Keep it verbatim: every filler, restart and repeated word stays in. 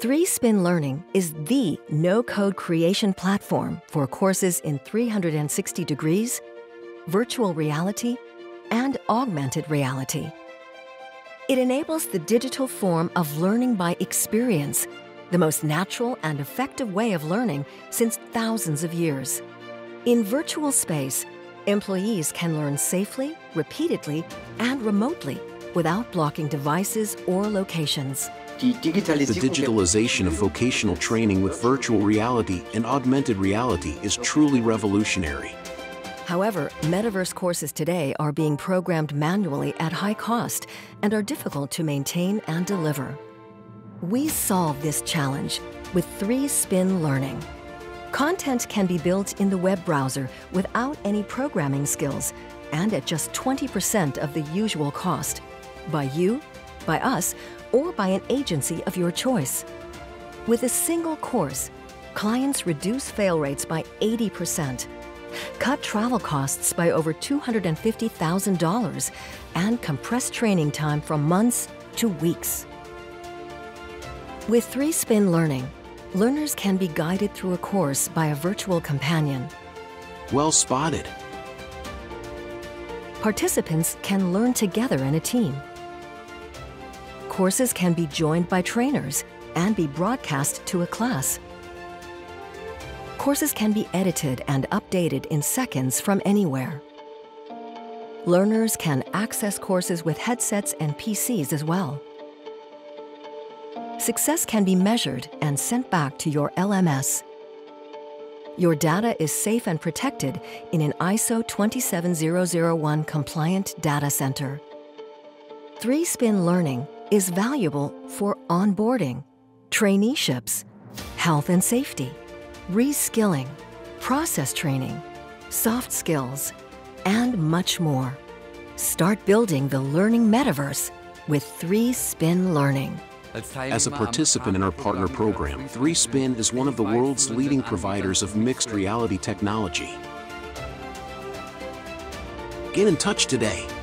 three spin Learning is the no-code creation platform for courses in three hundred sixty degrees, virtual reality, and augmented reality. It enables the digital form of learning by experience, the most natural and effective way of learning since thousands of years. In virtual space, employees can learn safely, repeatedly, and remotely without blocking devices or locations. The digitalization of vocational training with virtual reality and augmented reality is truly revolutionary. However, metaverse courses today are being programmed manually at high cost and are difficult to maintain and deliver. We solve this challenge with three spin Learning. Content can be built in the web browser without any programming skills and at just twenty percent of the usual cost, by you, by us, or by an agency of your choice. With a single course, clients reduce fail rates by eighty percent, cut travel costs by over two hundred fifty thousand dollars, and compress training time from months to weeks. With three spin Learning, learners can be guided through a course by a virtual companion. Well spotted. Participants can learn together in a team. Courses can be joined by trainers and be broadcast to a class. Courses can be edited and updated in seconds from anywhere. Learners can access courses with headsets and P Cs as well. Success can be measured and sent back to your L M S. Your data is safe and protected in an I S O twenty-seven thousand one compliant data center. three spin Learning is valuable for onboarding, traineeships, health and safety, reskilling, process training, soft skills, and much more. Start building the learning metaverse with three spin Learning. As a participant in our partner program, three spin is one of the world's leading providers of mixed reality technology. Get in touch today.